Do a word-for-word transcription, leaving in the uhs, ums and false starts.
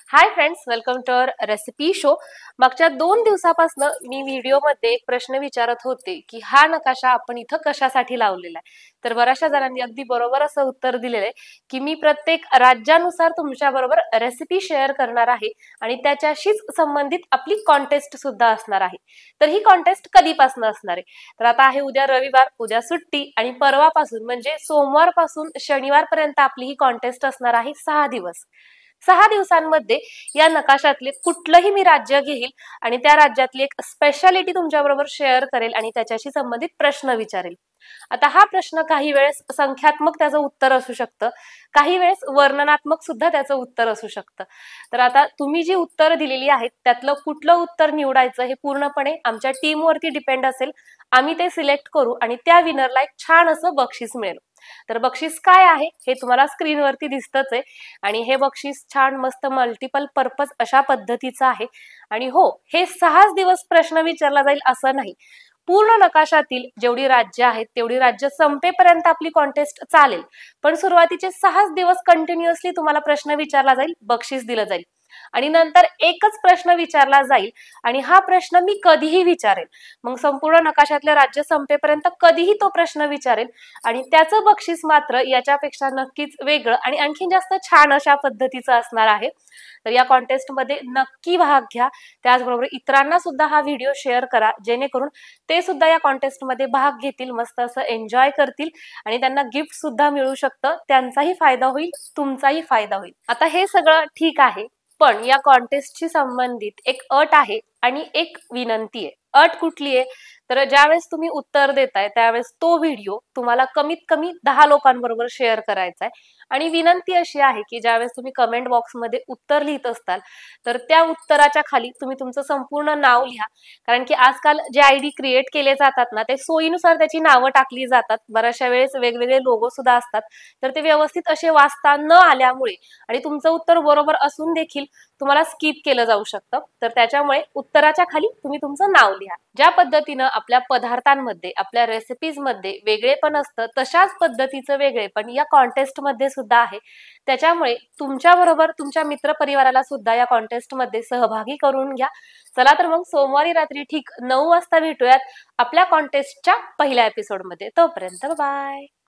High friends, welcome to our recipe show. मागच्या दोन दिवसापासून मी व्हिडिओमध्ये एक प्रश्न विचारत होते की हा नकाशा आपण इथं कशासाठी लावलेला आहे। तर बऱ्याचशा जणांनी अगदी बरोबर असं उत्तर दिलेलं आहे की मी प्रत्येक राज्यानुसार तुमच्या बरोबर रेसिपी शेअर करणार आहे आणि त्याच्याशीच संबंधित आपली कॉन्टेस्ट सुद्धा असणार आहे। तर ही कॉन्टेस्ट कधीपासून असणार आहे? तर आता आहे उद्या रविवार, उद्या सुट्टी आणि परवापासून म्हणजे सोमवारपासून शनिवारपर्यंत आपली ही कॉन्टेस्ट असणार आहे सहा दिवस। सहा दिवसांमध्ये या नकाशातले कुठलंही मी राज्य घेईल आणि त्या राज्यातली एक स्पेशालिटी तुमच्याबरोबर शेअर करेल आणि त्याच्याशी संबंधित प्रश्न विचारेल। आता हा प्रश्न काही वेळेस संख्यात्मक त्याचं उत्तर असू शकतं, काही वेळेस वर्णनात्मक सुद्धा त्याचं उत्तर असू शकतं। तर आता तुम्ही जी उत्तर दिलेली आहेत त्यातलं कुठलं उत्तर निवडायचं हे पूर्णपणे आमच्या टीमवरती डिपेंड असेल। आम्ही ते सिलेक्ट करू आणि त्या विनरला एक छान असं बक्षीस मिळेल। तर बक्षीस काय आहे हे तुम्हाला स्क्रीनवरती दिसतच आहे आणि हे बक्षीस छान मस्त मल्टिपल पर्पज अशा पद्धतीचं आहे। आणि हो, हे सहाच दिवस प्रश्न विचारला जाईल असं नाही, पूर्ण नकाशातील जेवढी राज्य आहेत तेवढी राज्य संपेपर्यंत आपली कॉन्टेस्ट चालेल। पण सुरुवातीचे सहाच दिवस कंटिन्युअसली तुम्हाला प्रश्न विचारला जाईल, बक्षीस दिलं जाईल आणि नंतर एकच प्रश्न विचारला जाईल आणि हा प्रश्न मी कधीही विचारेल। मग संपूर्ण नकाशातले राज्य संपेपर्यंत कधीही तो प्रश्न विचारेल आणि त्याचं बक्षीस मात्र याच्यापेक्षा नक्कीच वेगळं आणि आणखीन जास्त छान अशा पद्धतीचं असणार आहे। तर या कॉन्टेस्ट मध्ये नक्की भाग घ्या, त्याचबरोबर इतरांना सुद्धा हा व्हिडिओ शेअर करा जेणेकरून ते सुद्धा या कॉन्टेस्ट मध्ये भाग घेतील, मस्त असं एन्जॉय करतील आणि त्यांना गिफ्ट सुद्धा मिळू शकतं। त्यांचाही फायदा होईल, तुमचाही फायदा होईल। आता हे सगळं ठीक आहे, पण या कॉन्टेस्टशी संबंधित एक अट आहे आणि एक विनंती आहे। अट कुठली आहे? तर ज्यावेळेस तुम्ही उत्तर देताय त्यावेळेस तो व्हिडिओ तुम्हाला कमीत कमी दहा लोकांबरोबर शेअर करायचा आहे आणि विनंती अशी आहे की ज्यावेळेस तुम्ही कमेंट बॉक्समध्ये उत्तर लिहित असताल तर त्या उत्तराच्या खाली तुम्ही तुमचं संपूर्ण नाव लिहा। कारण की आजकाल जे आयडी क्रिएट केले जातात ना, ते सोयीनुसार त्याची नावं टाकली जातात, बऱ्याचशा वेळेस वेगवेगळे लोगो सुद्धा असतात, तर ते व्यवस्थित असे वाचता न आल्यामुळे आणि तुमचं उत्तर बरोबर असून देखील तुम्हाला स्किप केलं जाऊ शकतं। तर त्याच्यामुळे उत्तराच्या खाली तुम्ही तुमचं नाव लिहा। ज्या पद्धतीनं आपल्या पदार्थांमध्ये, आपल्या रेसिपीज मध्ये वेगळेपण असतं, तशाच पद्धतीचं वेगळेपण या कॉन्टेस्ट मध्ये सुद्धा आहे। त्याच्यामुळे तुमच्या बरोबर तुमच्या मित्र परिवाराला सुद्धा या कॉन्टेस्ट मध्ये सहभागी करून घ्या। चला तर मग सोमवारी रात्री ठीक नऊ वाजता भेटूयात आपल्या कॉन्टेस्टच्या पहिल्या एपिसोड मध्ये। तोपर्यंत बाय।